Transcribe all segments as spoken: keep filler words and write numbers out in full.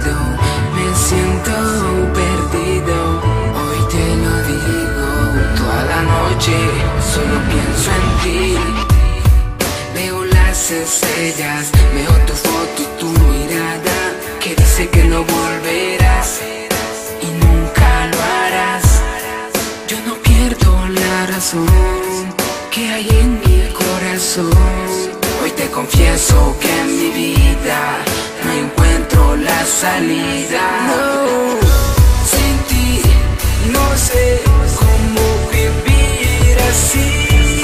olvido, me siento perdido. Hoy te lo digo, toda la noche solo pienso en ti. Veo las estrellas, veo tu foto y tu mirada que dice que no volverás y nunca lo harás. Yo no pierdo la razón que hay en mi corazón. Hoy te confieso que en mi vida no encuentro la salida. No, sin ti no sé cómo vivir así.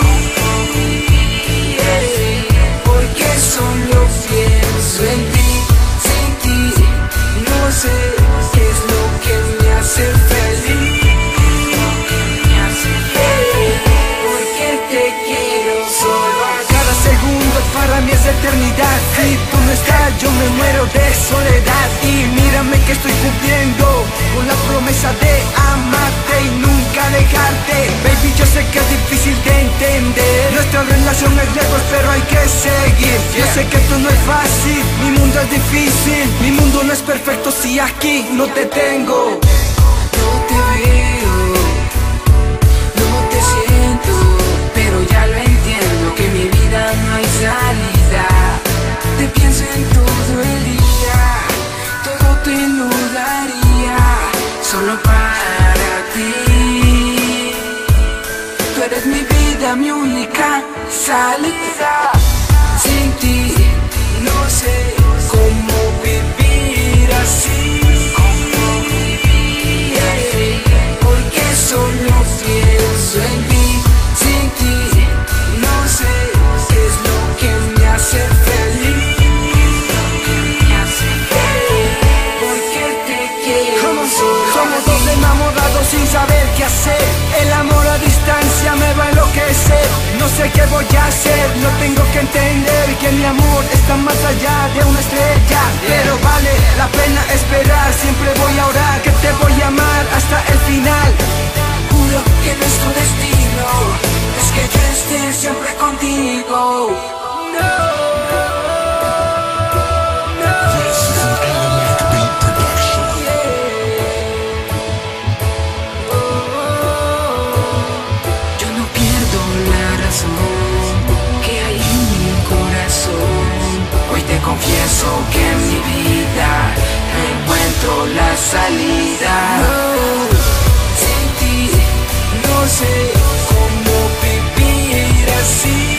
Porque solo pienso en ti. Sin ti no sé qué es lo que me hace feliz. Porque te quiero solo a cada segundo, para mí es eternidad. Si tú no estás, yo me muero de soledad. Y mírame que estoy cumpliendo con la promesa de amarte y nunca dejarte. Baby, yo sé que es difícil de entender. Nuestra relación es lejos, pero hay que seguir. Yo sé que esto no es fácil, mi mundo es difícil. Mi mundo no es perfecto si aquí no te tengo. No te veo, no te siento, pero ya lo entiendo, que en mi vida no hay salida. Te pienso en todo el día, todo te lo daría solo para ti. Tú eres mi vida, mi única salida. Sin ti no sé cómo vivir así. Porque solo pienso en ti. Sin ti no sé qué es lo que me hace feliz. Porque te quiero solo. Somos dos enamorados sin saber qué hacer. El amor a distancia me va a enloquecer. No sé qué voy a hacer, no tengo que entender que mi amor está más allá de una estrella. Pero vale la pena esperar, siempre voy a orar que te voy a amar hasta el final. Juro que nuestro destino es que yo esté siempre contigo. No. Que hay en mi corazón. Hoy te confieso que en mi vida no encuentro la salida. No, sin ti no sé cómo vivir así.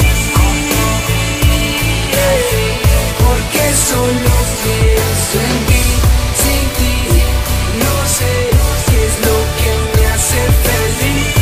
Porque solo pienso en ti. Sin ti no sé qué es lo que me hace feliz.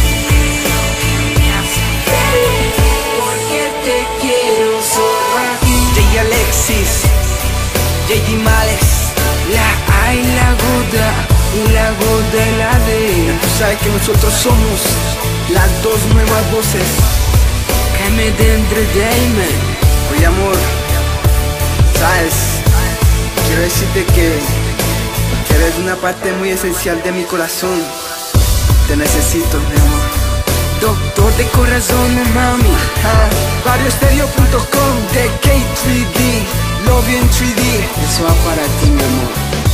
Alexis, J D Males, la A y la Goda, y la Goda y la D. Tú sabes que nosotros somos las dos nuevas voces. K M D Entertainment. Oye amor, sabes, quiero decirte que, que eres una parte muy esencial de mi corazón. Te necesito, mi amor. Doctor de corazón, mami. Variostereo punto com, de K tres D, Love in tres D. Eso va para ti, mi amor.